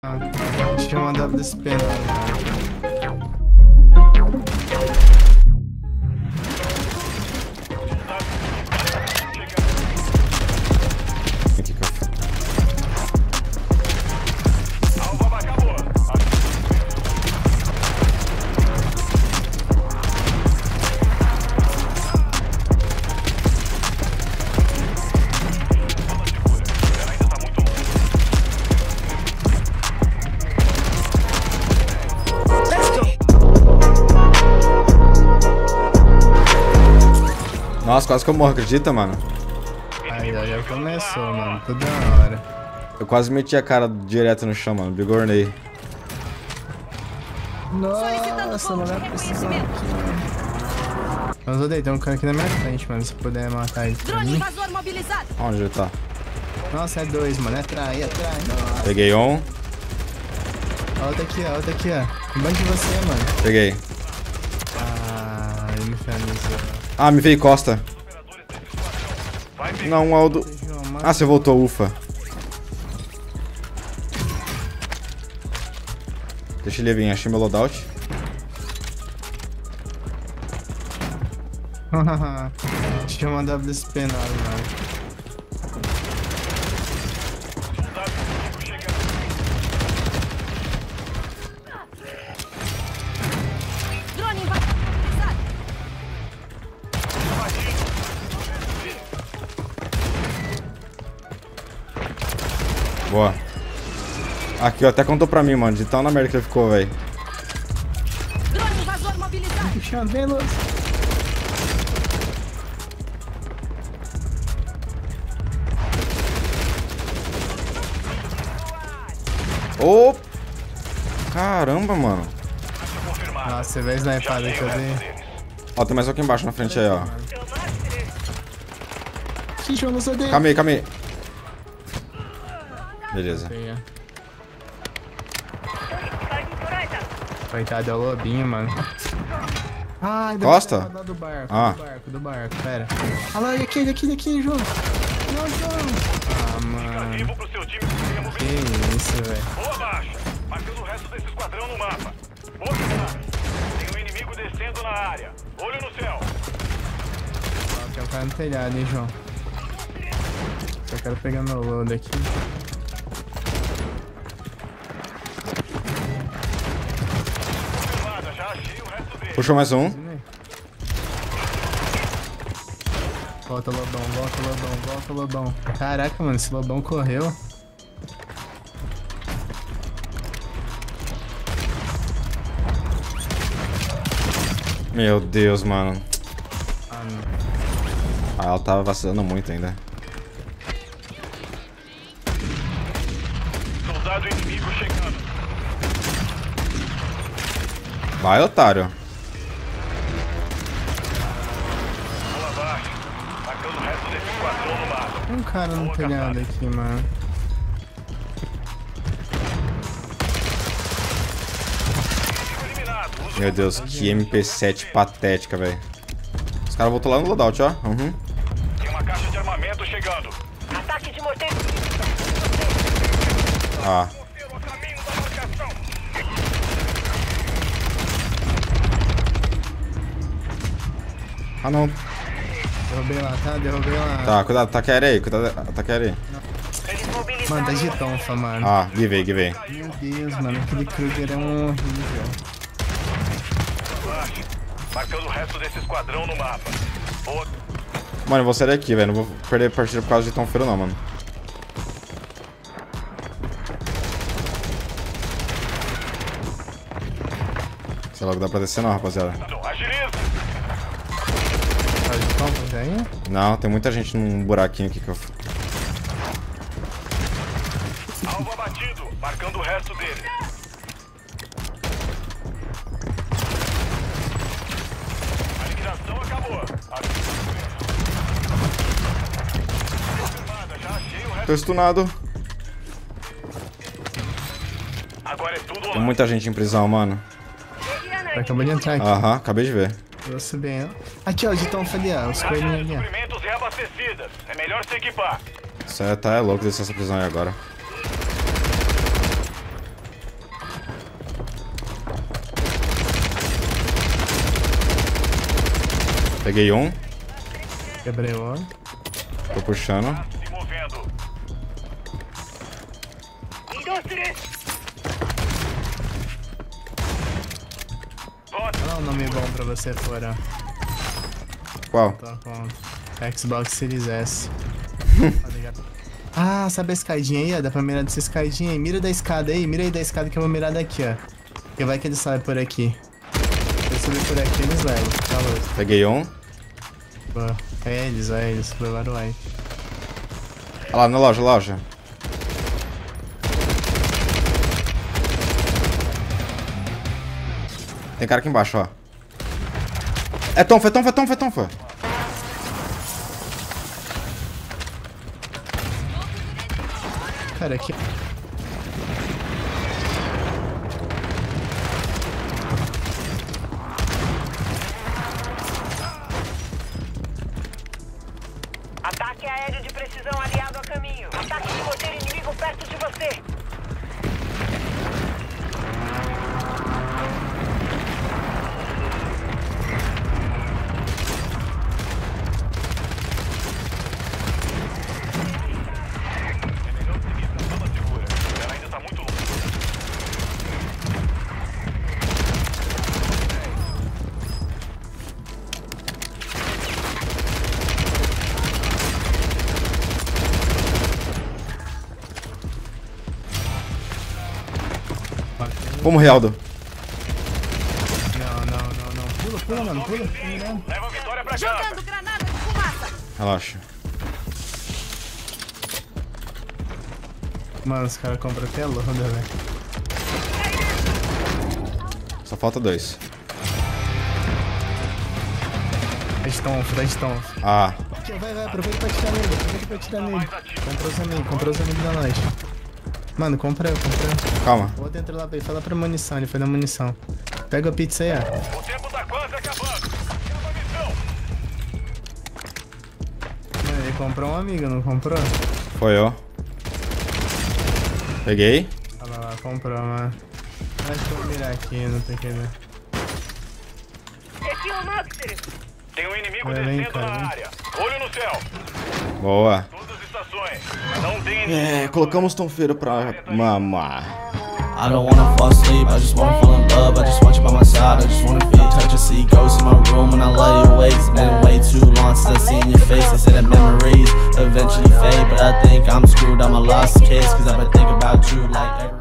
Tinha uma WSP, Nossa, quase que eu morro, acredita, mano? Aí, já começou, mano. Toda hora. Eu quase meti a cara direto no chão, mano. Bigornei. Nossa, não vai precisar aqui, mano. Mas odeio, tem um cara aqui na minha frente, mano. Se puder matar ele pra mim. Onde ele tá? Nossa, é dois, mano. É atrás, Nossa. Peguei um. Outra aqui, ó. Embaixo de você, mano. Peguei. Ah, ele me finalizou. Ah, me veio costa. Não, Aldo. Ah, você voltou, ufa. Deixa ele vir, achei meu loadout. Tinha uma WSP na hora, mano. Boa. Aqui, ó, até contou pra mim, mano, de tão na merda que ele ficou, velho. Puxa, veloz. Ô! Caramba, mano. Nossa, você vê a snipada que eu dei. Ó, tem mais um aqui embaixo na frente aí, ó. Que João, não sei dele. Calma aí. Beleza. Coitado, é o lobinho, mano. Ai, Costa? Do barco, Ah. do barco, pera. Olha lá, daqui, João. Não, João. Ah, mano. Que isso, velho. Boa baixa. Marcando o resto desse esquadrão no mapa. Tem um inimigo descendo na área. Olho no céu. Ó, tem um cara no telhado, hein, João. Só quero pegar meu load aqui. Puxou mais um. Volta, lobão. Caraca, mano, esse lobão correu. Meu Deus, mano. Ah, não. Ah, ela tava vacilando muito ainda. Soldado inimigo chegando. Vai, otário. Boa baixa. Marcando o resto desse esquadrão no mapa. Tem um cara no telhado aqui, mano. Meu Deus, que MP7 patética, velho. Os caras voltou lá no loadout, ó. Uhum. Tem uma caixa de armamento chegando. Ataque de morteiro. Ah. Ah, não. Derrubei lá. Tá, cuidado, taque aérea aí, taque aérea aí. Mano, tá de tonfa, mano. Ah, givei. Meu Deus, mano, aquele Kruger é um horrível. Marcando o resto desse esquadrão no mapa. Boa. Mano, eu vou sair daqui, velho. Não vou perder partida por causa de tão feiro, não, mano. Sei lá que dá pra descer, não, rapaziada. Agiliza. Tá de tonfa aí? Não, tem muita gente num buraquinho aqui que eu... Alvo abatido. Marcando o resto dele. A liquidação acabou. Já achei o resto. Tô stunado. Agora é tudo Tem lá. muita gente em prisão, mano. Acabou de entrar aqui. Aham, acabei de ver. Vou subir, ó. Aqui, ó, de tonfa ali, ó. Os coelhinhos ali, ó. Suprimentos reabastecidas. É melhor se equipar. Isso aí tá louco descer essa prisão aí agora. Peguei um. Quebrei o outro. Tô puxando. Se movendo. Olha um nome bom pra você fora. Qual? Tô com Xbox Series S. Tá ligado? Ah, sabe a escadinha aí, ó? Dá pra mirar dessa escadinha aí. Mira da escada aí, mira aí da escada que eu vou mirar daqui, ó. Porque vai que ele sobe por aqui. Se eu subir por aqui, eles levam. Falou. Peguei um. Pô, é eles, levaram o aí. Olha lá, na loja. Tem cara aqui embaixo, ó. É tonfa. Cara, aqui... Ataque aéreo de precisão aliado a caminho. Ataque de roteiro inimigo perto de você. Ela ainda tá muito longe. Vamos, Realdo. Não. Pula, mano, pula. Leva a vitória pra casa. Jogando granada de fumaça. Relaxa. Mano, os caras compram até loda, velho. Só falta 2. Tá de tonf. Ah. Vai, aproveita pra tirar nele. Comprou os amigos da noite. Mano, comprei. Calma. O outro entrou lá, fala pra munição, ele foi na munição. Pega a pizza aí, ó. O tempo tá quase acabando. Acaba a missão. Mano, ele comprou um amigo, não comprou? Foi eu. Peguei. Olha lá, comprou, mano. Acho que eu vou mirar aqui, não tem que ver. Aqui é o Master. Tem um inimigo Vem, descendo cara, na vem. área. Olho no céu. Boa. Todas as estações. Não tem inimigo. Colocamos tonfeiro pra mamar. I don't wanna fall asleep, I just wanna fall in love. I just want you by my side, I just wanna feel touch and see ghosts in my room. And I love your ways, it's been way too long since I seen your face. They say that memories eventually fade, but I think I'm screwed, I'm a lost case. Cause I've been thinking about you like every